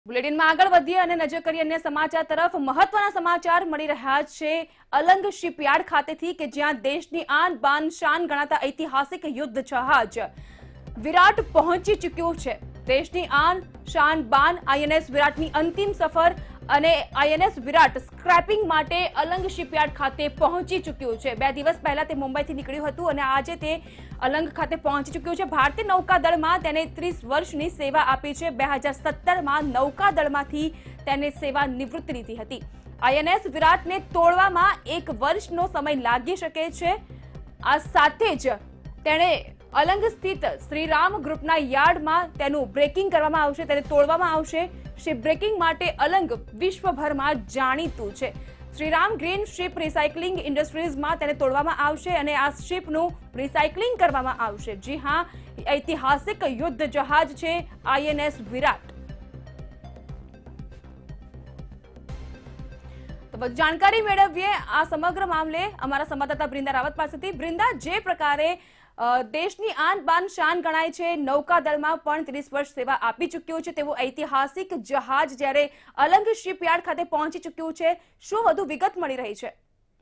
બુલેટિનમાં આગળ વધીએ અને નજર કરીએ અન્ય સમાચાર તરફ। મહત્વના સમાચાર મળી રહ્યા છે અલંગ શિપયાર્ડ ખાતેથી કે જ્યાં દેશની આન બાન શાન ગણાતા ઐતિહાસિક યુદ્ધ જહાજ વિરાટ પહોંચી ચૂક્યું છે। દેશની આન શાન બાન આઈએનએસ વિરાટની અંતિમ સફર અને આઈએનએસ વિરાટ સ્ક્રેપિંગ માટે અલંગ શિપયાર્ડ ખાતે પહોંચી ચૂક્યું છે। 2 દિવસ પહેલા તે મુંબઈથી નીકળ્યું હતું અને આજે તે અલંગ ખાતે પહોંચી ચૂક્યું છે। ભારતીય નૌકાદળમાં તેને 30 વર્ષની સેવા આપી છે। 2017માં નૌકાદળમાંથી તેને સેવા નિવૃત્તિ લીધી હતી। આઈએનએસ વિરાટને તોડવામાં 1 વર્ષનો સમય લાગી શકે છે। આ સાથે જ તેણે અલંગ સ્થિત શ્રીરામ ગ્રુપના યાર્ડમાં તેનું બ્રેકિંગ કરવામાં આવશે, તેને તોડવામાં આવશે। શિપ બ્રેકિંગ માટે અલંગ વિશ્વભરમાં જાણીતું છે। શ્રીરામ ગ્રીન શિપ રિસાયકલિંગ ઇન્ડસ્ટ્રીઝમાં તેને તોડવામાં આવશે અને આ શિપનું રિસાયકલિંગ કરવામાં આવશે। જી હા, ઐતિહાસિક યુદ્ધ જહાજ છે આઈએનએસ વિરાટ। તો બધી જાણકારી મેળવીએ આ સમગ્ર મામલે અમારા સંવાદદાતા બ્રિંદા રાવત પાસેથી। બ્રિંદા, જે પ્રકારે દેશની આન બાન શાન ગણાય છે, નૌકાદળમાં પણ 30 વર્ષ સેવા આપી ચૂક્યું છે તેવું ઐતિહાસિક જહાજ જ્યારે અલંગ શિપયાર્ડ ખાતે પહોંચી ચૂક્યું છે, શું વધુ વિગત મળી રહી છે?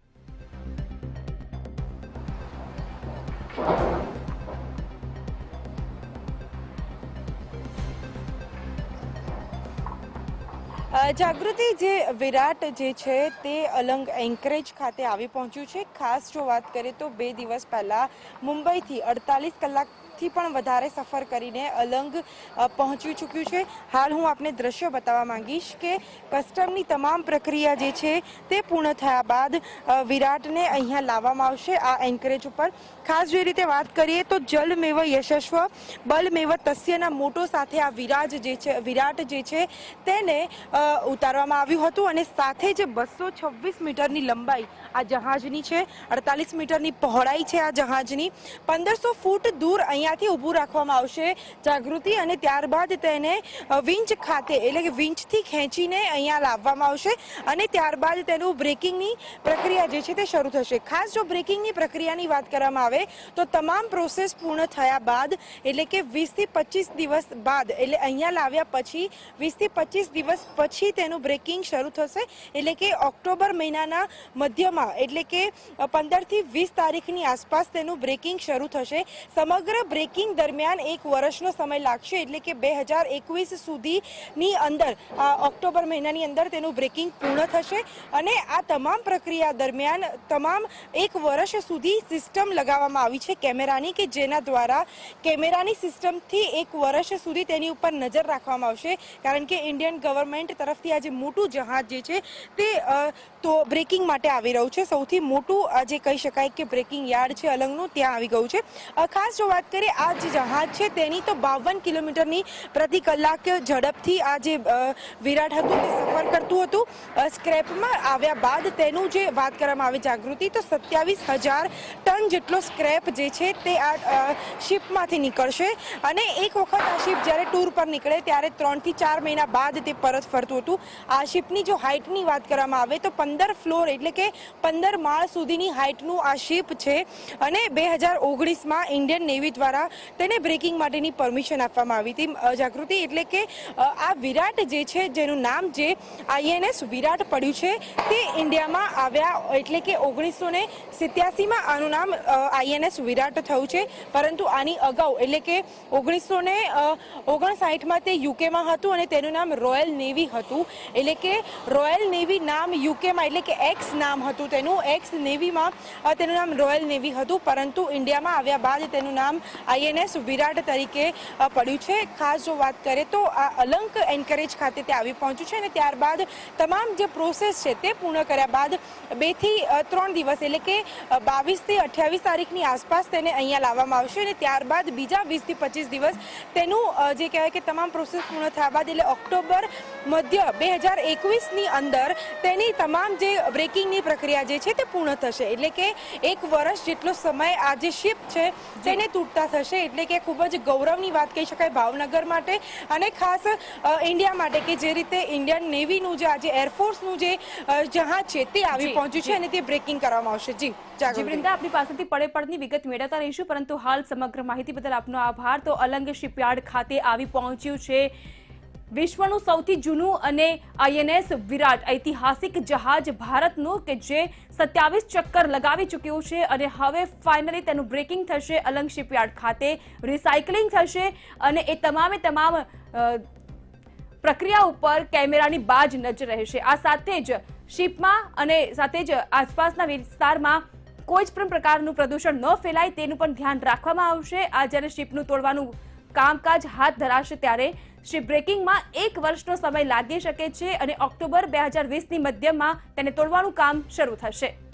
જાગૃતિ, જે વિરાટ જે છે તે અલંગ એન્કરેજ ખાતે આવી પહોંચ્યું છે। ખાસ જો વાત કરીએ તો 2 દિવસ પહેલા મુંબઈથી 48 કલાકથી પણ વધારે સફર કરીને અલંગ પહોંચી ચૂક્યું છે। હાલ હું આપને દ્રશ્ય બતાવવા માંગીશ કે કસ્ટમની તમામ પ્રક્રિયા જે છે તે પૂર્ણ થયા બાદ વિરાટને અહીંયા લાવવામાં આવશે આ એન્કરેજ ઉપર। ખાસ જે રીતે વાત કરીએ તો જલમેવ યશસ્વ બલમેવ તસ્યના મોટો સાથે આ વિરાટ જે છે તેને ઉતારવામાં આવ્યું હતું અને સાથે જ 226 મીટરની લંબાઈ આ જહાજની છે, 48 મીટરની પહોળાઈ છે આ જહાજની, 1500 ફૂટ દૂર અહીંયાથી ઊભું રાખવામાં આવશે જાગૃતિ અને ત્યારબાદ તેને વિંચ ખાતે એટલે કે વિંચથી ખેંચીને અહીંયા લાવવામાં આવશે અને ત્યારબાદ તેનું બ્રેકિંગની પ્રક્રિયા જે છે તે શરૂ થશે। ખાસ જો બ્રેકિંગની પ્રક્રિયાની વાત કરવામાં આવે તો તમામ પ્રોસેસ પૂર્ણ થયા બાદ એટલે કે 20 થી 25 દિવસ બાદ એટલે અહીંયા લાવ્યા પછી 20 થી 25 દિવસ પછી તેનું બ્રેકિંગ શરૂ થશે। એટલે કે ઓક્ટોબર મહિનાના મધ્યમાં એટલે કે 15 થી 20 તારીખની આસપાસ તેનું બ્રેકિંગ શરૂ થશે। સમગ્ર બ્રેકિંગ દરમિયાન 1 વર્ષનો સમય લાગશે એટલે કે 2021 સુધીની અંદર ઓક્ટોબર મહિનાની અંદર તેનું બ્રેકિંગ પૂર્ણ થશે અને આ તમામ પ્રક્રિયા દરમિયાન તમામ 1 વર્ષ સુધી સિસ્ટમ લગાવવામાં આવી છે કેમેરાની કે જેના દ્વારા કેમેરાની સિસ્ટમથી 1 વર્ષ સુધી તેની ઉપર નજર રાખવામાં આવશે કારણ કે ઇન્ડિયન ગવર્મેન્ટ તરફથી આ જે મોટું જહાજ જે છે તે તો બ્રેકિંગ માટે આવી રહ્યું છે। સૌથી મોટું જે કહી શકાય કે બ્રેકિંગ યાર્ડ છે અલંગનું ત્યાં આવી ગયું છે। ખાસ જો વાત કરીએ આ જે જહાજ છે તેની તો 52 કિલોમીટરની પ્રતિ કલાક ઝડપથી આ જે વિરાટ હતું તે સફર કરતું હતું। સ્ક્રેપમાં આવ્યા બાદ તેનું જે વાત કરવામાં આવે જાગૃતિ તો 27,000 ટન જેટલો સ્ક્રેપ જે છે તે આ શિપમાંથી નીકળશે અને એક વખત આ શિપ જ્યારે ટૂર પર નીકળે ત્યારે 3 થી 4 મહિના બાદ તે પરત ફરતું હતું। આ શિપની જો હાઇટની વાત કરવામાં આવે તો 15 ફ્લોર એટલે કે 15 માળ સુધીની હાઇટનું આ શિપ છે અને 2019માં ઇન્ડિયન નેવી દ્વારા તેને બ્રેકિંગ માટેની પરમિશન આપવામાં આવી હતી જાગૃતિ। એટલે કે આ વિરાટ જે છે જેનું નામ જે આઈએનએસ વિરાટ પડ્યું છે તે ઇન્ડિયામાં આવ્યા એટલે કે 1987માં આનું નામ આઈએનએસ વિરાટ થયું છે પરંતુ આની અગાઉ એટલે કે 1959માં તે યુકેમાં હતું અને તેનું નામ રોયલ નેવી હતું। એટલે કે રોયલ નેવી નામ યુકેમાં એટલે કે એક્સ નામ હતું તેનું, એક્સ નેવીમાં તેનું નામ રોયલ નેવી હતું પરંતુ ઇન્ડિયામાં આવ્યા બાદ તેનું નામ આઈએનએસ વિરાટ તરીકે પડ્યું છે। ખાસ જો વાત કરીએ તો આ અલંગ એન્કરેજ ખાતે તે આવી પહોંચ્યું છે અને ત્યારબાદ તમામ જે પ્રોસેસ છે તે પૂર્ણ કર્યા બાદ 2 થી 3 દિવસ એટલે કે 22 થી 28 તારીખની આસપાસ તેને અહીંયા લાવવામાં આવશે અને ત્યારબાદ બીજા 20 થી 25 દિવસ તેનું જે કહેવાય કે તમામ પ્રોસેસ પૂર્ણ થયા બાદ એટલે ઓક્ટોબર મધ્ય 2021ની અંદર તેની તમામ જે બ્રેકિંગની પ્રક્રિયા જે છે તે પૂર્ણ થશે। એટલે કે 1 વર્ષ જેટલો સમય આ જે શિપ છે તેને તૂટતા થશે। એટલે કે ખૂબ જ ગૌરવની વાત કહી શકાય ભાવનગર માટે અને ખાસ ઇન્ડિયા માટે કે જે રીતે ઇન્ડિયન નેવીનું જે આજે એરફોર્સનું જે જહાજ છે તે આવી પહોંચ્યું છે અને તે બ્રેકિંગ કરવામાં આવશે। જી વૃંદા, આપની પાસેથી પડે પડની વિગત મેળવતા રહીશું પરંતુ હાલ સમગ્ર માહિતી બદલ આપનો આભાર। તો અલંગ શિપયાર્ડ ખાતે આવી પહોંચ્યું છે વિશ્વનું સૌથી જૂનું અને INS વિરાટ ઐતિહાસિક જહાજ ભારતનું કે જે 27 ચક્કર લગાવી ચૂક્યું છે અને હવે ફાઇનલી તેનું બ્રેકિંગ થશે અલંગ શિપયાર્ડ ખાતે, રિસાયકલિંગ થશે અને એ તમામ પ્રક્રિયા ઉપર કેમેરાની બાજ નજર રહેશે। આ સાથે જ શિપમાં અને સાથે જ આસપાસના વિસ્તારમાં કોઈ જ પણ પ્રકારનું પ્રદૂષણ ન ફેલાય તેનું પણ ધ્યાન રાખવામાં આવશે। આ જ્યારે શિપનું તોડવાનું કામકાજ હાથ ધરાશે ત્યારે શિપ બ્રેકિંગમાં 1 વર્ષનો સમય લાગી શકે છે અને ઓક્ટોબર 2020ની મધ્યમાં તેને તોડવાનું કામ શરૂ થશે।